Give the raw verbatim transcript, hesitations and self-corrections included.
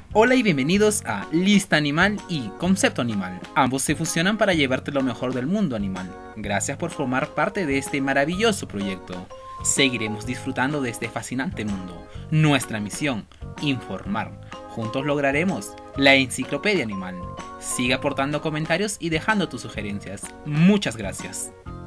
Hola y bienvenidos a Lista Animal y Concepto Animal. Ambos se fusionan para llevarte lo mejor del mundo animal. Gracias por formar parte de este maravilloso proyecto. Seguiremos disfrutando de este fascinante mundo. Nuestra misión, informar. Juntos lograremos la enciclopedia animal. Sigue aportando comentarios y dejando tus sugerencias. Muchas gracias.